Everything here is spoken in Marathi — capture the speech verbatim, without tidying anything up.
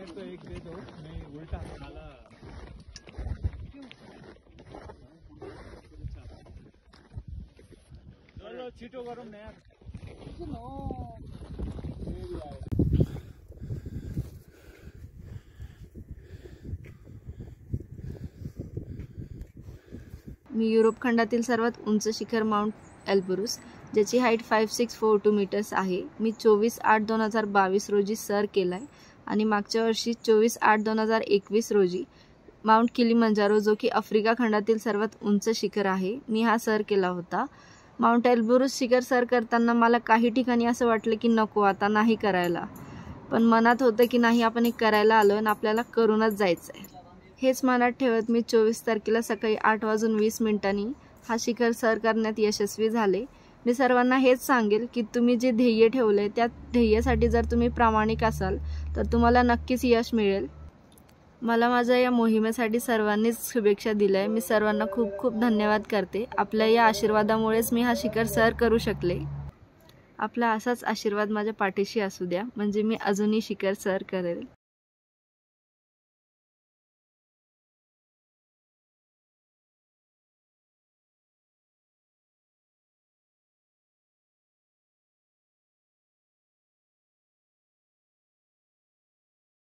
इसको एक दे दो, मैं उल्टा वाला चलो छीटो करो मैं मी युरोप खंडातील सर्वात उंच शिखर माउंट एल्ब्रुस, ज्याची height five six four two metres आहे, मी चोवीस आठ दोन हजार बावीस रोजी सर केलाय आणि मागच्या वर्षी चोवीस आठ दोन हजार एकवीस रोजी माउंट किलिमंजारो, जो की आफ्रिका खंडातील सर्वात उंच शिखर आहे, मी हा सर केला होता. माउंट एल्ब्रुस शिखर सर करताना मला काही ठिकाणी असं वाटलं की नको आता नाही करायला, पण मनात होतं की नाही आपण एक करायला आलो आणि आपल्याला करूनच जायचं आहे. हेच मनात ठेवत मी चोवीस तारखेला सकाळी आठ वाजून वीस मिनिटांनी हा शिखर सर करण्यात यशस्वी झाले. मी सर्वांना हेच सांगेल की तुम्ही जे ध्येय ठेवले त्या ध्येयासाठी जर तुम्ही प्रामाणिक असाल तर तुम्हाला नक्कीच यश मिळेल. मला माझ्या या मोहिमेसाठी सर्वांनीच शुभेच्छा दिल्या. मी सर्वांना खूप खूप धन्यवाद करते. आपल्या या आशीर्वादामुळेच मी हा शिखर सर करू शकले. आपला असाच आशीर्वाद माझ्या पाठीशी असू द्या, म्हणजे मी अजूनही शिखर सर करेल.